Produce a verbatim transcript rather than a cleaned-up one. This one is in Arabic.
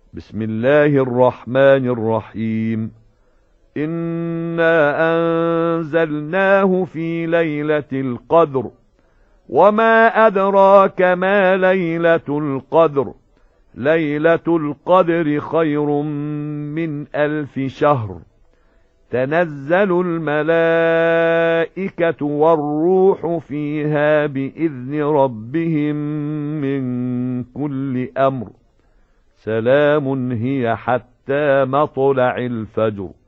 بسم الله الرحمن الرحيم. إنا أنزلناه في ليلة القدر، وما أدراك ما ليلة القدر. ليلة القدر خير من ألف شهر. تنزل الملائكة والروح فيها بإذن ربهم من كل أمر. سلام هي حتى مطلع الفجر.